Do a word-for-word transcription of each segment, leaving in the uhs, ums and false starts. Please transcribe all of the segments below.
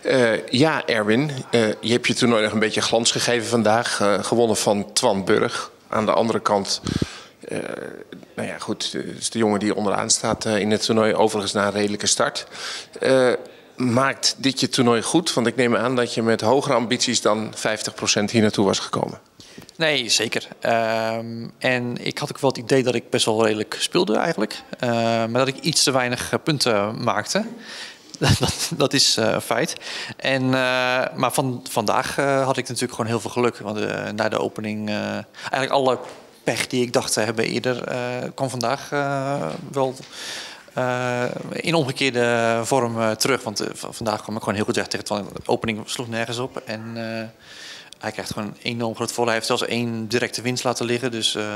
Uh, ja, Erwin, uh, je hebt je toernooi nog een beetje glans gegeven vandaag. Uh, gewonnen van Twan Burg. Aan de andere kant, uh, nou ja, goed, het is de jongen die onderaan staat uh, in het toernooi. Overigens na een redelijke start. Uh, maakt dit je toernooi goed? Want ik neem aan dat je met hogere ambities dan vijftig procent hier naartoe was gekomen. Nee, zeker. Um, en ik had ook wel het idee dat ik best wel redelijk speelde eigenlijk. Uh, maar dat ik iets te weinig uh, punten maakte. Dat, dat is een uh, feit. En, uh, maar van, vandaag uh, had ik natuurlijk gewoon heel veel geluk. Want uh, na de opening, uh, eigenlijk alle pech die ik dacht te hebben eerder, uh, kwam vandaag uh, wel uh, in omgekeerde vorm uh, terug. Want uh, vandaag kwam ik gewoon heel goed weg tegen Twan. De opening sloeg nergens op. En uh, hij krijgt gewoon een enorm groot voordeel. Hij heeft zelfs één directe winst laten liggen. Dus uh,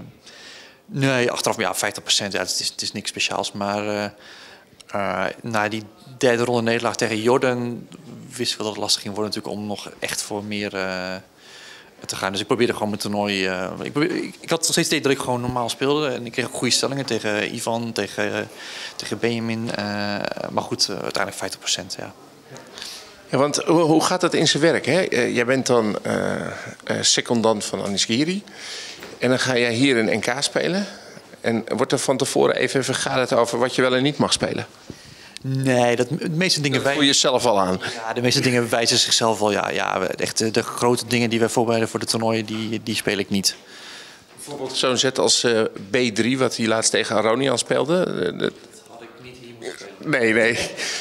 nee, achteraf ja, vijftig procent. Ja, het, is, het is niks speciaals. Maar uh, uh, na die derde ronde nederlaag tegen Jordan wist ik wel dat het lastig ging worden natuurlijk om nog echt voor meer uh, te gaan. Dus ik probeerde gewoon mijn toernooi. Uh, ik, probeerde, ik, ik had nog steeds idee dat ik gewoon normaal speelde. En ik kreeg ook goede stellingen tegen Ivan, tegen, uh, tegen Benjamin. Uh, maar goed, uh, uiteindelijk vijftig procent, ja. Ja, want hoe gaat dat in zijn werk? Hè? Jij bent dan uh, uh, secondant van Anish Giri. En dan ga jij hier een N K spelen. En wordt er van tevoren even vergaderd over wat je wel en niet mag spelen? Nee, dat, de meeste dingen... Dat voel je jezelf al aan. Ja, de meeste dingen wijzen zichzelf al. Ja, ja, echt de, de grote dingen die wij voorbereiden voor de toernooien, die, die speel ik niet. Bijvoorbeeld zo'n zet als uh, B drie, wat hij laatst tegen Aronian speelde. Uh, dat had ik niet hier moeten spelen. Nee, nee.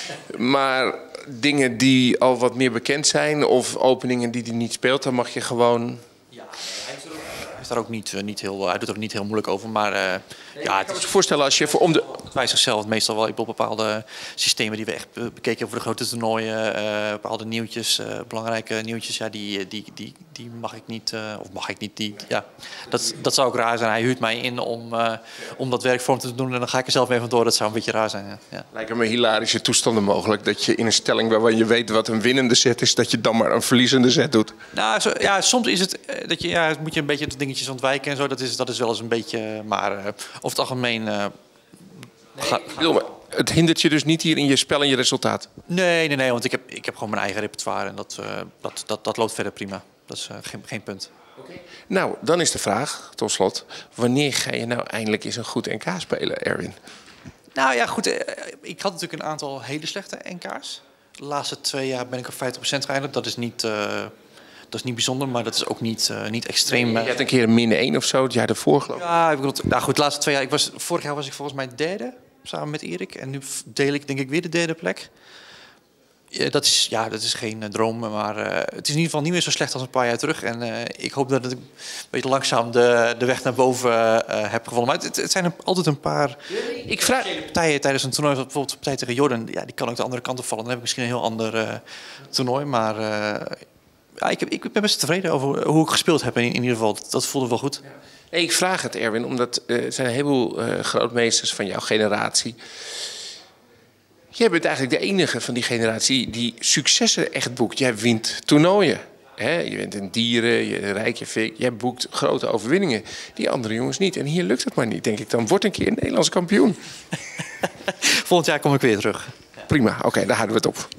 Maar dingen die al wat meer bekend zijn of openingen die hij niet speelt, dan mag je gewoon... Ja, hij is, er ook, hij is daar ook niet, niet heel, hij doet er ook niet heel moeilijk over, maar uh, nee, ja, ik kan me voorstellen als je voor om de... Wij zichzelf meestal wel op bepaalde systemen die we echt bekeken hebben voor de grote toernooien, uh, bepaalde nieuwtjes, uh, belangrijke nieuwtjes, ja, die, die, die, die mag ik niet, uh, of mag ik niet, die, ja, dat, dat zou ook raar zijn. Hij huurt mij in om, uh, om dat werk voor hem te doen en dan ga ik er zelf mee vandoor. Dat zou een beetje raar zijn. Ja. Ja. Lijken me hilarische toestanden mogelijk dat je in een stelling waarvan je weet wat een winnende set is, dat je dan maar een verliezende set doet. Nou, zo, ja, soms is het dat je, ja, moet je een beetje dingetjes ontwijken en zo. Dat is, dat is wel eens een beetje, maar uh, over het algemeen. Uh, Ga, ga. Nee, het hindert je dus niet hier in je spel en je resultaat? Nee, nee, nee, want ik heb, ik heb gewoon mijn eigen repertoire en dat, uh, dat, dat, dat loopt verder prima. Dat is uh, geen, geen punt. Okay. Nou, dan is de vraag, tot slot, wanneer ga je nou eindelijk eens een goed N K spelen, Erwin? Nou ja, goed, uh, ik had natuurlijk een aantal hele slechte N K's. De laatste twee jaar ben ik op vijftig procent geëindigd. Dat is niet... Uh, Dat is niet bijzonder, maar dat is ook niet, uh, niet extreem. Je had een keer een min één of zo het jaar daarvoor, geloof ik. Ja, ik bedoel, nou goed, de laatste twee jaar. Ik was, vorig jaar was ik volgens mij derde, samen met Erik. En nu deel ik denk ik weer de derde plek. Ja, dat is, ja, dat is geen uh, droom, maar uh, het is in ieder geval niet meer zo slecht als een paar jaar terug. En uh, ik hoop dat ik een beetje langzaam de, de weg naar boven uh, heb gevonden. Maar het, het zijn er altijd een paar ik vraag... partijen tijdens een toernooi. Bijvoorbeeld de partij tegen Jordan, ja, die kan ook de andere kant op vallen. Dan heb ik misschien een heel ander uh, toernooi, maar... Uh, Ja, ik, ik ben best tevreden over hoe ik gespeeld heb in, in ieder geval. Dat, dat voelde wel goed. Ja. Nee, ik vraag het, Erwin, omdat uh, er zijn een heleboel uh, grootmeesters van jouw generatie. Jij bent eigenlijk de enige van die generatie die successen echt boekt. Jij wint toernooien. Hè? Je bent een dieren, je rijk, je fik. Jij boekt grote overwinningen. Die andere jongens niet. En hier lukt het maar niet, denk ik dan. Word een keer een Nederlands kampioen. Volgend jaar kom ik weer terug. Prima, oké, okay, daar houden we het op.